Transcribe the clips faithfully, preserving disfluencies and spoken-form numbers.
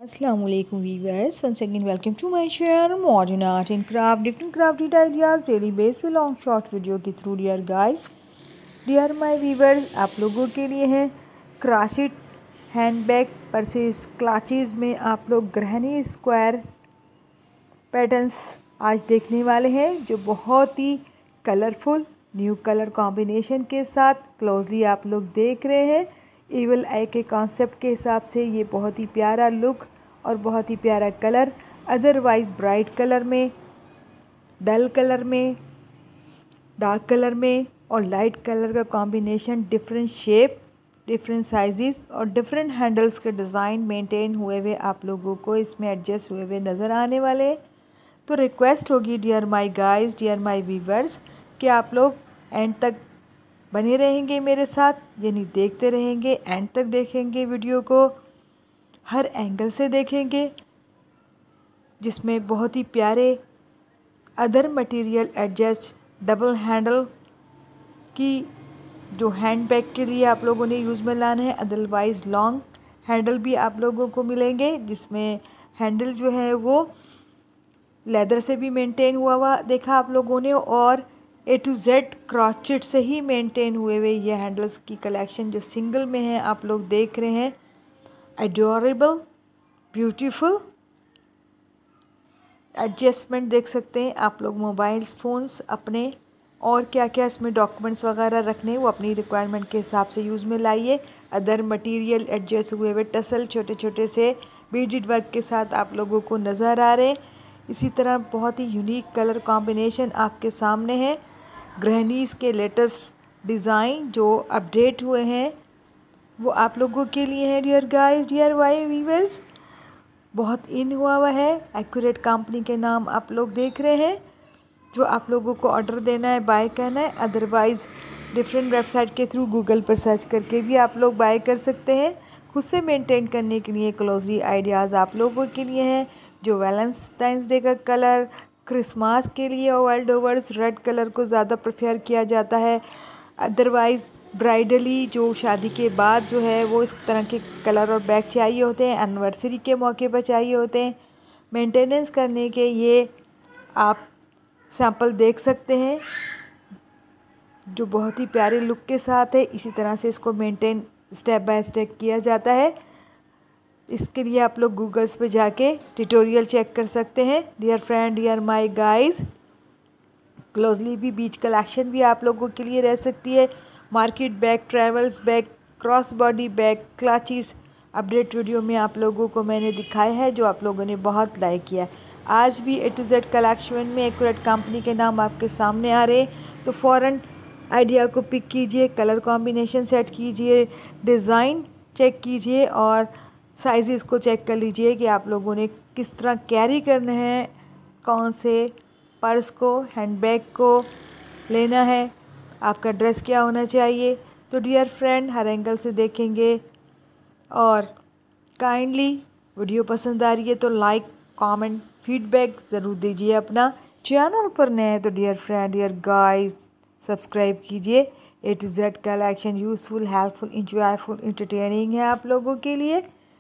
Assalamualaikum viewers, once again welcome to my channel Modern Art and Craft, different crafted ideas daily based पे long short video के through dear guys dear my viewers आप लोगों के लिए है क्राशिट handbag Perseus classes में आप लोग ग्रहणी स्क्वायर पैटर्न्स आज देखने वाले हैं जो बहुत ही कलरफुल न्यू कलर कॉम्बिनेशन के साथ क्लोजली आप लोग देख रहे हैं। इवल आई के कॉन्सेप्ट के हिसाब से ये बहुत ही प्यारा लुक और बहुत ही प्यारा कलर, अदरवाइज़ ब्राइट कलर में, डल कलर में, डार्क कलर में और लाइट कलर का combination, different shape, different sizes और डिफरेंट हैंडल्स के डिज़ाइन मेंटेन हुए हुए आप लोगों को इसमें एडजस्ट हुए हुए नज़र आने वाले। तो रिक्वेस्ट होगी dear my guys, dear my viewers कि आप लोग एंड तक बने रहेंगे मेरे साथ, यानी देखते रहेंगे, एंड तक देखेंगे वीडियो को, हर एंगल से देखेंगे, जिसमें बहुत ही प्यारे other material adjust double handle की जो हैंड बैग के लिए आप लोगों ने यूज़ में लाना है। अदरवाइज़ लॉन्ग हैंडल भी आप लोगों को मिलेंगे जिसमें हैंडल जो है वो लेदर से भी मेंटेन हुआ हुआ देखा आप लोगों ने, और ए टू जेड क्रॉचेट से ही मेंटेन हुए हुए ये हैंडल्स की कलेक्शन जो सिंगल में है आप लोग देख रहे हैं। एडोरेबल, ब्यूटीफुल एडजस्टमेंट देख सकते हैं आप लोग, मोबाइल्स फ़ोन्स अपने और क्या क्या इसमें डॉक्यूमेंट्स वगैरह रखने वो अपनी रिक्वायरमेंट के हिसाब से यूज़ में लाइए। अदर मटेरियल एडजस्ट हुए हुए टसल छोटे छोटे से बीडेड वर्क के साथ आप लोगों को नज़र आ रहे हैं। इसी तरह बहुत ही यूनिक कलर कॉम्बिनेशन आपके सामने है। गृहणीज़ के लेटेस्ट डिज़ाइन जो अपडेट हुए हैं वो आप लोगों के लिए है dear guys, dear my viewers. बहुत इन हुआ हुआ है, एक्यूरेट कंपनी के नाम आप लोग देख रहे हैं, जो आप लोगों को ऑर्डर देना है, बाय करना है। अदरवाइज़ डिफरेंट वेबसाइट के थ्रू गूगल पर सर्च करके भी आप लोग बाय कर सकते हैं। खुद से मेंटेन करने के लिए क्लोजी आइडियाज़ आप लोगों के लिए हैं, जो वैलेंटाइंस डे का कलर, क्रिसमस के लिए वर्ल्ड ओवर्स रेड कलर को ज़्यादा प्रेफर किया जाता है। अदरवाइज़ ब्राइडली जो शादी के बाद जो है वो इस तरह के कलर और बैग चाहिए होते हैं, एनिवर्सरी के मौके पर चाहिए होते हैं। मेंटेनेंस करने के ये आप सैंपल देख सकते हैं जो बहुत ही प्यारे लुक के साथ है। इसी तरह से इसको मेंटेन स्टेप बाय स्टेप किया जाता है। इसके लिए आप लोग गूगल्स पे जाके ट्यूटोरियल चेक कर सकते हैं dear friend, dear my guys. Closely भी बीच कलेक्शन भी आप लोगों के लिए रह सकती है। Market bag, travels bag, cross body bag, clutches update video में आप लोगों को मैंने दिखाया है जो आप लोगों ने बहुत लाइक किया। आज भी ए टू जेड कलेक्शन में एक्यूरेट कंपनी के नाम आपके सामने आ रहे हैं, तो फ़ौरन आइडिया को पिक कीजिए, कलर कॉम्बिनेशन सेट कीजिए, डिज़ाइन चेक कीजिए और साइज़ को चेक कर लीजिए कि आप लोगों ने किस तरह कैरी करना है, कौन से पर्स को, हैंडबैग को लेना है, आपका ड्रेस क्या होना चाहिए। तो डियर फ्रेंड हर एंगल से देखेंगे और काइंडली वीडियो पसंद आ रही है तो लाइक, कमेंट, फीडबैक ज़रूर दीजिए। अपना चैनल पर नए हैं तो dear friend, dear guys subscribe कीजिए। A to Z collection useful, helpful, enjoyful, entertaining है आप लोगों के लिए।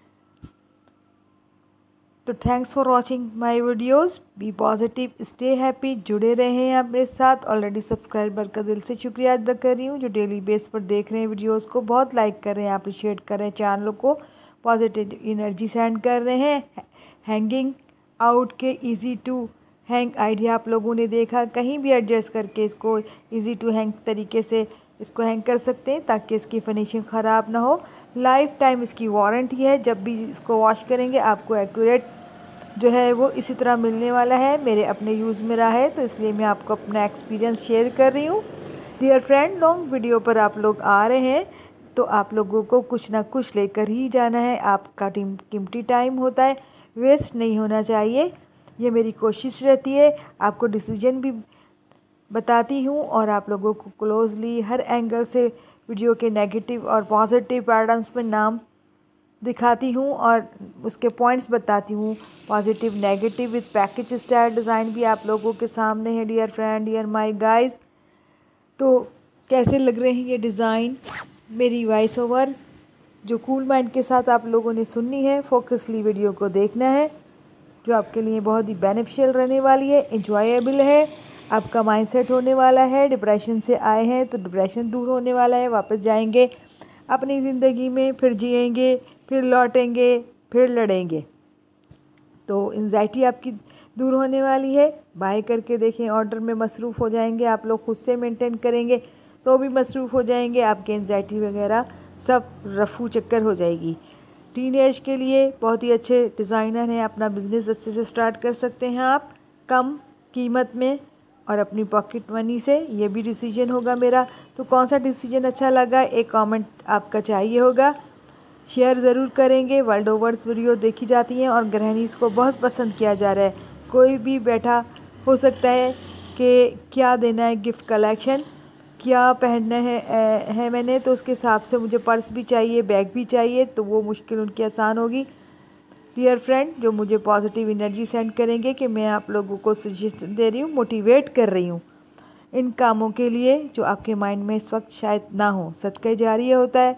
तो thanks for watching my videos, be positive, stay happy, जुड़े रहें आप मेरे साथ। ऑलरेडी सब्सक्राइबर का दिल से शुक्रिया अदा कर रही हूँ जो डेली बेस पर देख रहे हैं वीडियोस को, बहुत लाइक कर रहे हैं, अप्रिशिएट कर रहे हैं, चैनल को पॉजिटिव एनर्जी सेंड कर रहे हैं। हैंगिंग आउट के इजी टू हैंग आइडिया आप लोगों ने देखा, कहीं भी एडजस्ट करके इसको इजी टू हैंग तरीके से इसको हैंग कर सकते हैं ताकि इसकी फिनिशिंग ख़राब ना हो। लाइफ टाइम इसकी वारंटी है, जब भी इसको वॉश करेंगे आपको एक्यूरेट जो है वो इसी तरह मिलने वाला है। मेरे अपने यूज़ में रहा है तो इसलिए मैं आपको अपना एक्सपीरियंस शेयर कर रही हूँ। डियर फ्रेंड लॉन्ग वीडियो पर आप लोग आ रहे हैं तो आप लोगों को कुछ ना कुछ लेकर ही जाना है। आपका टीम कीमती टाइम होता है, वेस्ट नहीं होना चाहिए, ये मेरी कोशिश रहती है। आपको डिसीजन भी बताती हूँ और आप लोगों को क्लोजली हर एंगल से वीडियो के नेगेटिव और पॉजिटिव पैटर्न्स में नाम दिखाती हूँ और उसके पॉइंट्स बताती हूँ, positive negative with package style design भी आप लोगों के सामने है dear friend, dear my guys. तो कैसे लग रहे हैं ये डिज़ाइन, मेरी वॉइस ओवर जो कूल माइंड के साथ आप लोगों ने सुननी है, फोकसली वीडियो को देखना है, जो आपके लिए बहुत ही बेनिफिशियल रहने वाली है, इंजॉयबल है। आपका माइंडसेट होने वाला है, डिप्रेशन से आए हैं तो डिप्रेशन दूर होने वाला है, वापस जाएंगे अपनी ज़िंदगी में, फिर जिएंगे, फिर लौटेंगे, फिर लड़ेंगे। तो एंजाइटी आपकी दूर होने वाली है। बाय करके देखें, ऑर्डर में मसरूफ़ हो जाएंगे आप लोग, खुद से मेंटेन करेंगे तो भी मसरूफ़ हो जाएंगे, आपके एंजाइटी वगैरह सब रफू चक्कर हो जाएगी। टीनेज के लिए बहुत ही अच्छे डिज़ाइनर हैं, अपना बिज़नेस अच्छे से स्टार्ट कर सकते हैं आप कम कीमत में और अपनी पॉकेट मनी से। ये भी डिसीजन होगा मेरा। तो कौन सा डिसीजन अच्छा लगा, एक कमेंट आपका चाहिए होगा, शेयर ज़रूर करेंगे। वर्ल्ड ओवर्स वीडियो देखी जाती हैं और गृहिणीज़ को बहुत पसंद किया जा रहा है। कोई भी बैठा हो सकता है कि क्या देना है गिफ्ट कलेक्शन, क्या पहनना है है मैंने, तो उसके हिसाब से मुझे पर्स भी चाहिए, बैग भी चाहिए, तो वो मुश्किल उनकी आसान होगी। डियर फ्रेंड, जो मुझे पॉजिटिव एनर्जी सेंड करेंगे कि मैं आप लोगों को सजेशन दे रही हूँ, मोटिवेट कर रही हूँ इन कामों के लिए जो आपके माइंड में इस वक्त शायद ना हो। सदका जारिया होता है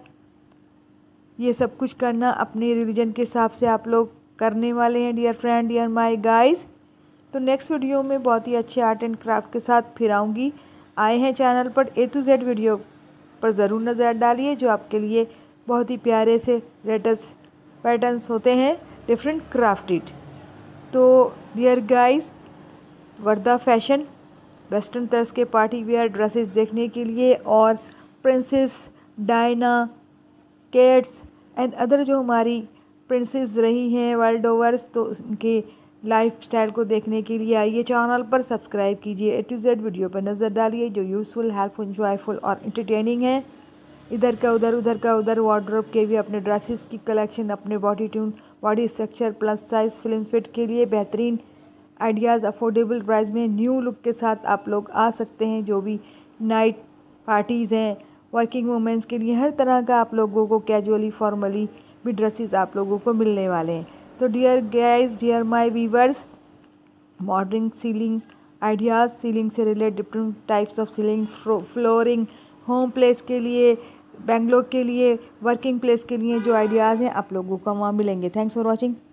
ये सब कुछ करना, अपने रिलीजन के हिसाब से आप लोग करने वाले हैं। Dear friend, dear my guys, तो नेक्स्ट वीडियो में बहुत ही अच्छे आर्ट एंड क्राफ्ट के साथ फिर आऊँगी। आए हैं चैनल पर ए टू जेड वीडियो पर ज़रूर नज़र डालिए, जो आपके लिए बहुत ही प्यारे से लेटेस्ट पैटर्न्स होते हैं, डिफरेंट क्राफ्टेड। तो dear guys, Warda fashion western तर्ज के पार्टी वेयर ड्रेसेस देखने के लिए और princess Diana, Kate's and other जो हमारी प्रिंसेस रही हैं वर्ल्ड ओवर्स, तो उनके लाइफ स्टाइल को देखने के लिए आइए चैनल पर, सब्सक्राइब कीजिए, ए टू जेड वीडियो पर नज़र डालिए जो यूज़फुल, हेल्पफुल, इंजॉयफुल और इंटरटेनिंग है। इधर का उधर, उधर का उधर वार्डरोब के भी अपने ड्रेसेस की कलेक्शन, अपने body tune, body structure, plus size, film fit के लिए बेहतरीन आइडियाज़ अफोर्डेबल प्राइस में न्यू लुक के साथ आप लोग आ सकते हैं। जो भी नाइट पार्टीज़ हैं, वर्किंग वुमेंस के लिए हर तरह का आप लोगों को कैजुअली, फॉर्मली भी ड्रेसेस आप लोगों को मिलने वाले हैं। तो dear guys, dear my viewers, modern ceiling ideas, ceiling से related different types of ceiling, flooring, home place के लिए, बेंगलोर के लिए, वर्किंग प्लेस के लिए जो आइडियाज़ हैं आप लोगों को वहाँ मिलेंगे। Thanks for watching.